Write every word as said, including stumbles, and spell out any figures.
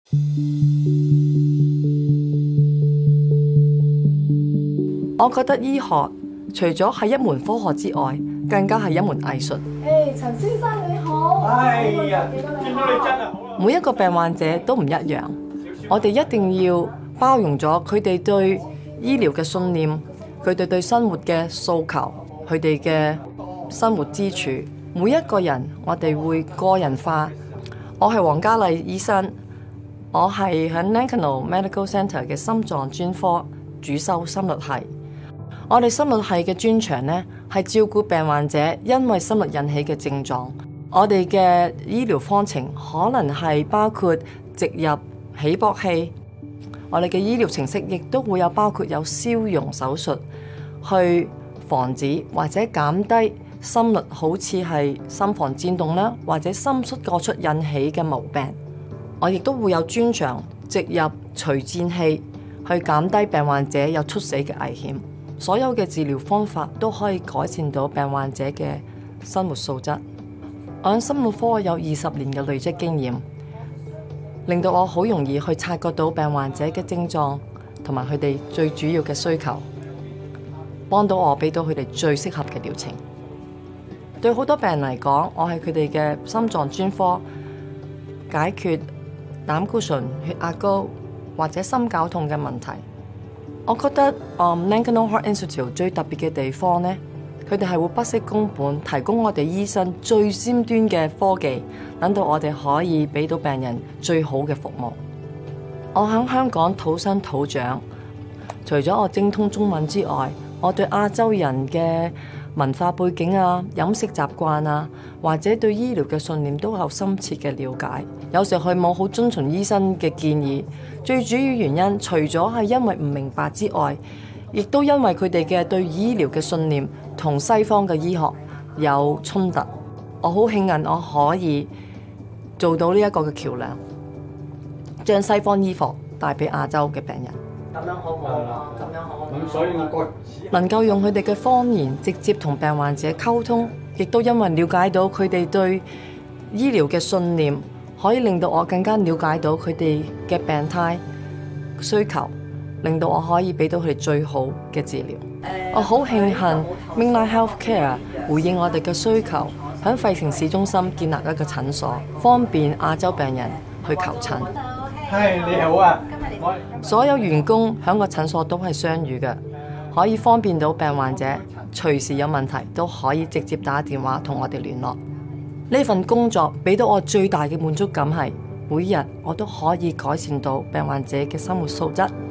我覺得醫學除咗係一門科學之外，更加係一門藝術。 誒，陳先生你好。 哎呀，見到你真係好啦。 每一個病患者都唔一樣，我哋一定要包容咗佢哋對醫療嘅信念，佢哋對生活嘅訴求，佢哋嘅生活支柱。每一個人我哋會個人化。我係黃嘉麗醫生，我係喺 Nankino Medical Centre 嘅心臟專科主修心律系。我哋心律系嘅專長呢，係照顧病患者因為心律引起嘅症狀。我哋嘅醫療方程可能係包括植入起搏器，我哋嘅醫療程式亦都會有包括有消融手術，去防止或者減低心律好似係心房顫動啦，或者心室過出引起嘅毛病。我亦都會有專長植入除顫器，去減低病患者有猝死嘅危險。所有嘅治療方法都可以改善到病患者嘅生活素質。我喺心腦科有二十年嘅累積經驗，令到我好容易去察覺到病患者嘅症狀同埋佢哋最主要嘅需求，幫到我俾到佢哋最適合嘅療程。對好多病人嚟講，我係佢哋嘅心臟專科，解決膽固醇、血壓高或者心絞痛嘅問題。我覺得、um, Nankino Heart Institute 最特別嘅地方呢，佢哋係會不惜工本提供我哋醫生最尖端嘅科技，等到我哋可以俾到病人最好嘅服務。我喺香港土生土長，除咗我精通中文之外，我對亞洲人嘅文化背景啊、飲食習慣啊，或者對醫療嘅信念都有深切嘅了解。有時佢冇好遵循醫生嘅建議，最主要原因除咗係因為唔明白之外，亦都因為佢哋嘅對醫療嘅信念同西方嘅醫學有衝突。我好慶幸我可以做到呢一個嘅橋梁，將西方醫學帶俾亞洲嘅病人。咁樣好唔好啊？咁樣好唔好？ 咁所以我覺能夠用佢哋嘅方言直接同病患者溝通，亦都因為了解到佢哋對醫療嘅信念，可以令到我更加了解到佢哋嘅病態需求，令到我可以俾到佢哋最好嘅治療。我好慶幸 Mingla Healthcare 回應我哋嘅需求，喺費城市中心建立一個診所，方便亞洲病人去求診。 係你好啊！ 所有員工喺個診所都係雙語嘅，可以方便到病患者隨時有問題都可以直接打電話同我哋聯絡。呢份工作俾到我最大嘅滿足感係，每日我都可以改善到病患者嘅生活素質。